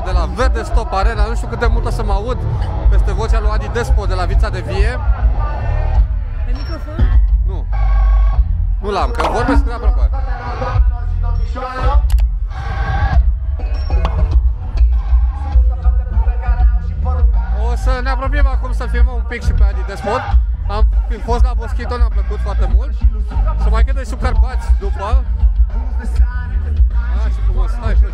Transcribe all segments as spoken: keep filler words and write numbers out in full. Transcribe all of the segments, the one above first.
de la Verde Stop Arena. Nu știu cât de mult o să mă aud peste vocea lui Adi Despo de la Vița de Vie. Pe microfon? Nu. Nu l-am, că vorbesc prea aproape. O să ne apropiem acum să filmăm un pic și pe Adi Despo. Am fost la Boschito, ne-a plăcut foarte mult. Să mai cădă sub Carpați după. Ah, ce frumos, hai frate.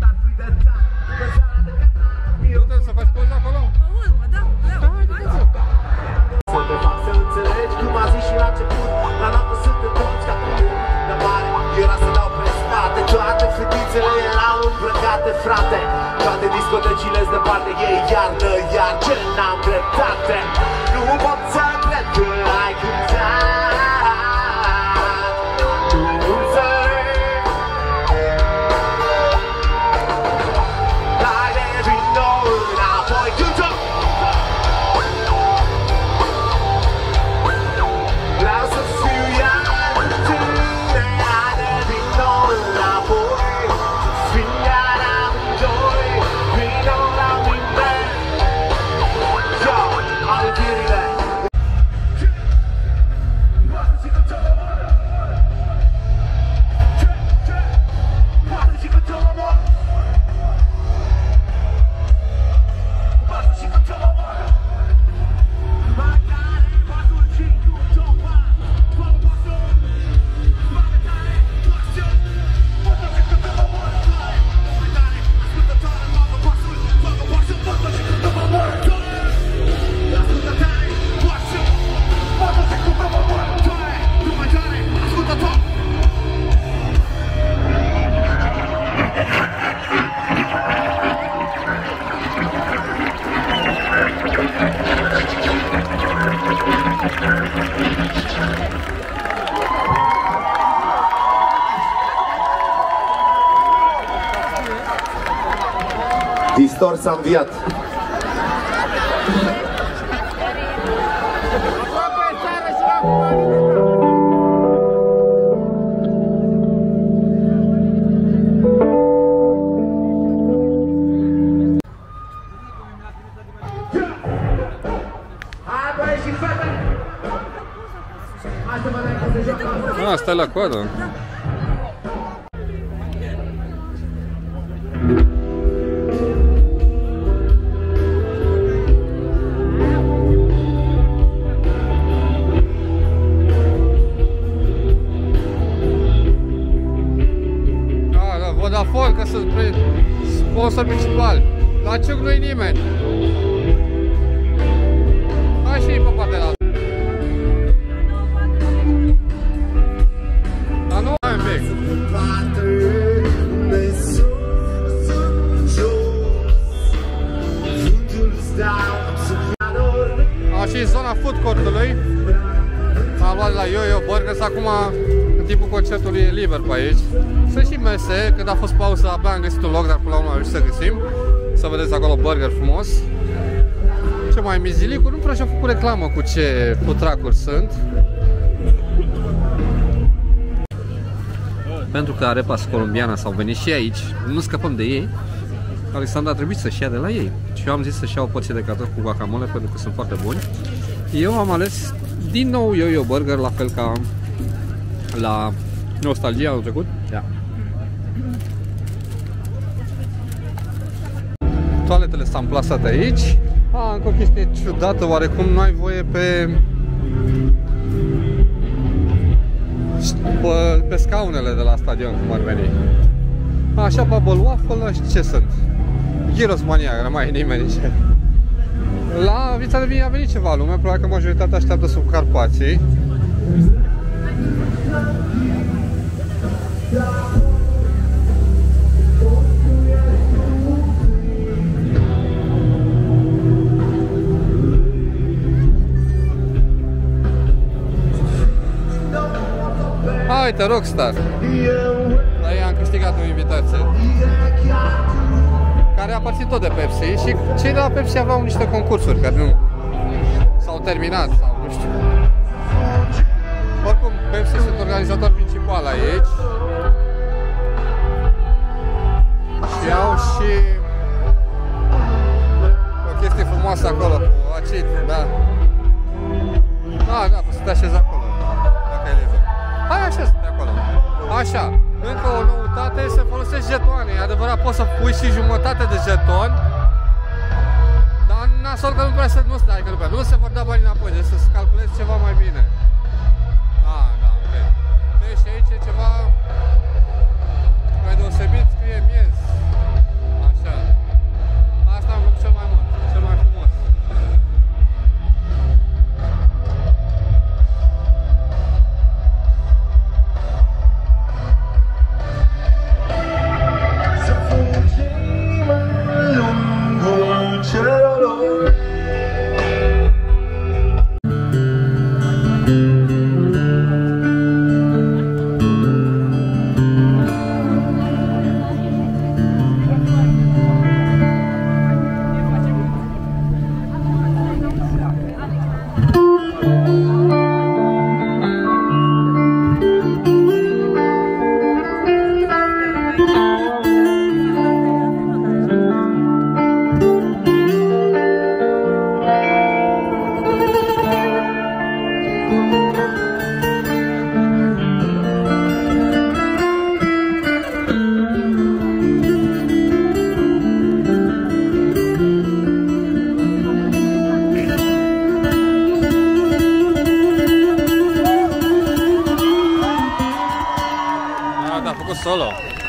Nu trebuie să faci poză acolo? Pe urmă, da, da. Hai, hai, hai. Să te fac să înțelegi cum a zis și la început. La noapte sunt întorci ca tu. Dar mare era să dau pe spate. Toate fetițele erau îmbrăcate, frate. Toate discotecile-s departe. E iarnă, iar ce n-am dreptate. Nu pot să cred că ai cântat. Distor s-a înviat. Ah, stai la coadă. Vodafone, că sunt sponsor principal. La Ciuc nu-i nimeni. Hai și pe partea de la. Dar nu mai un pic. A, și zona food court-ului. Am luat la Yo-Yo Burgers. Acum, în timpul concertului, e liber pe aici. Sunt și mese. Când a fost pauză, abia am găsit un loc, dar până la urmă am reușit să găsim. Să vedeți acolo burger frumos. Ce mai mizilicuri, nu prea și-au făcut reclamă cu ce putracuri sunt. Pentru că Arepas Colombiana s-au venit și aici, nu scăpăm de ei. Alexandra a trebuit să-și ia de la ei. Și eu am zis să-și iau o porție de cartofi cu guacamole pentru că sunt foarte buni. Eu am ales din nou Yo-Yo Burger, la fel ca la Nostalgia anul trecut. Da. Toaletele s-au amplasat aici. A, încă o chestie ciudată, oarecum nu ai voie pe pe, pe scaunele de la stadion, cum ar veni. Așa, bubble waffle, și ce sunt? Gyros maniac, nu mai e nimeni nici. La Vița de Vie a venit ceva lume, probabil că majoritatea așteaptă sub Carpații. Hai, uite, Rockstar. La ei am câștigat o invitație care aparțin tot de Pepsi și cei de la Pepsi aveau niște concursuri care nu s-au terminat sau nu știu. Oricum, Pepsi sunt organizator principal aici și au și rămas acolo cu acid, da. Da, da, poți să te așezi acolo, dacă e liber. Hai, așează-te acolo. Așa, încă o noutate, se folosește jetoane. E adevărat, poți să pui și jumătate de jeton, dar nasol că nu prea să nu stai, că nu prea, nu se vor da bani înapoi, deci să-ți calculezi ceva mai bine. Ah, da, ok. Deci aici e ceva mai deosebit, scrie miez. Așa. Asta am făcut cel mai mult, cel mai frumos. Solo.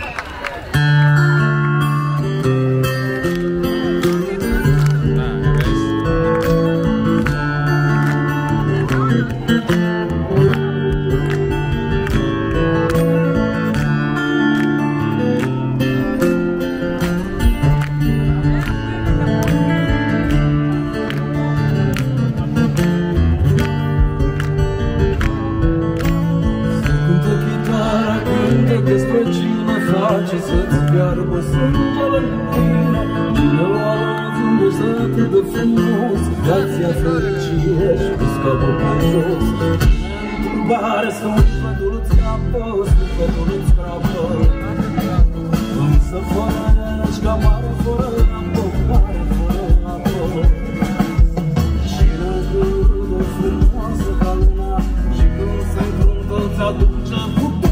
Să-ți fiarbă sângele în tine, cineva țindu-se atât de frumos, viața fericire și scapă pe jos. Întâmplare sufletul îți scapă, sufletul îți scapă, însă fără ești ca mare fără apă, mare fără apă. Și răgândă frumoasă ca luna, și când se încruntă ți-aduce putere.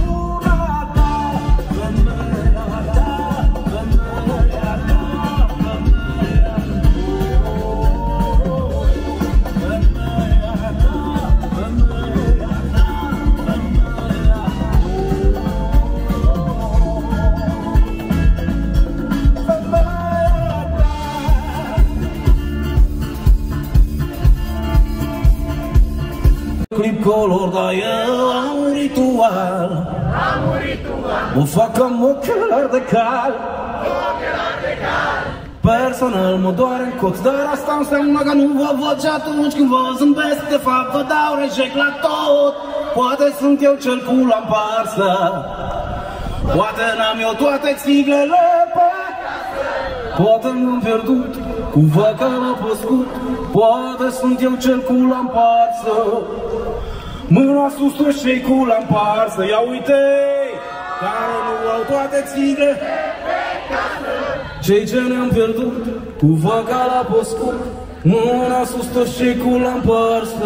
Clip color, dar eu am un ritual. Am un ritual. Mă fac am ochelar de cal. Ochelar de cal. Personal mă doare în coț, dar asta înseamnă că nu vă văd și atunci când vă zâmbesc, de fapt vă dau rejec la tot. Poate sunt eu cel cu lamparță, poate n-am eu toate țiglele pe casă, poate m-am pierdut cu vaca la păscut, poate sunt eu cel cu lamparță. Mâna sus toți cei cu lamparță, ia uite, care nu au toate țigle pe casă. Cei ce ne-am pierdut cu vaca la păscut, mâna sus toți cei cu lamparță.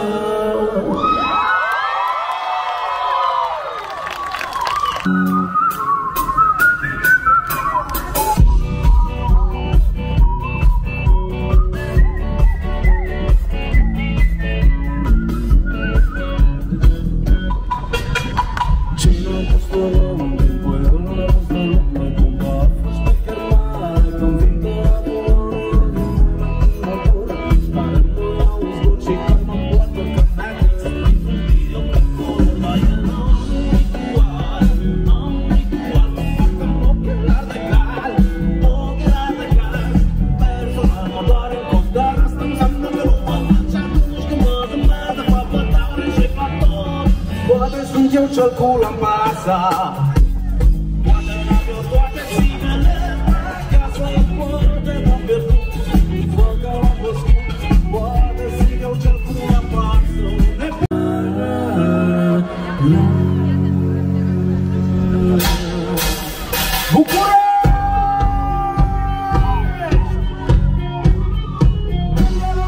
Cel cu lamparța, poate n-am eu toate țiglele pe casă, poate m-am pierdut cu vaca la păscut, poate sunt eu cel cu lamparță. București!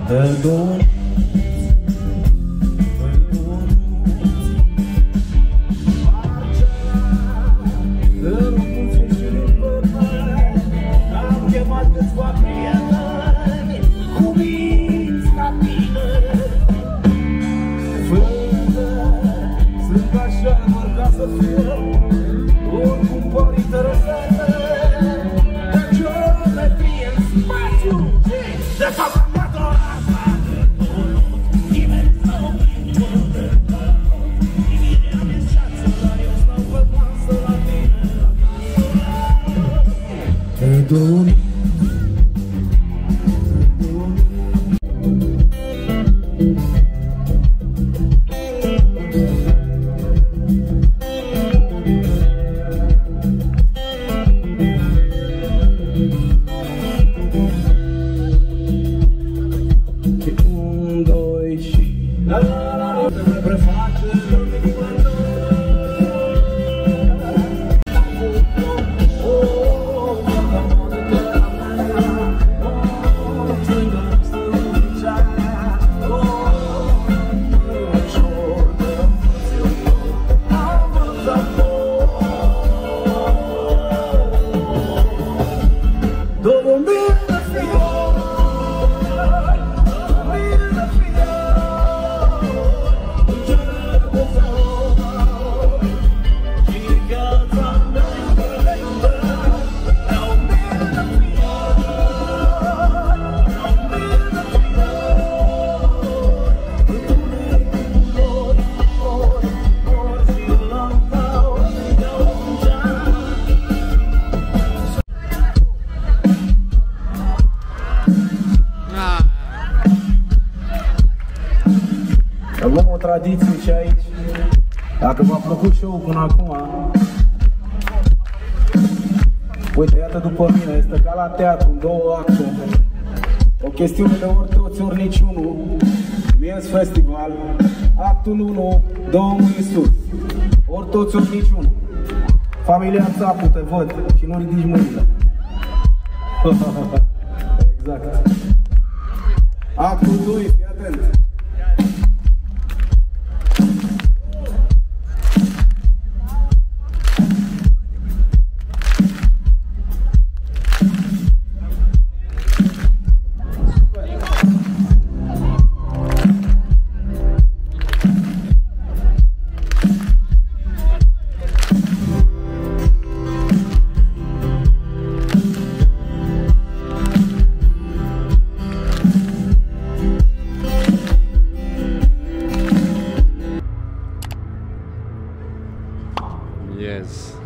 de două. Avem o tradiție și aici, dacă v-a plăcut show-ul până acum, uite, iată după mine, este ca la teatru, în două acte, o chestiune de ori toți, ori niciunul, Miez Festival, actul unu, Domnul Iisus, ori toți, ori niciunul, familia Țapu, te văd și nu ridici mâinile. Exact. Actul doi, fii atent. Yes.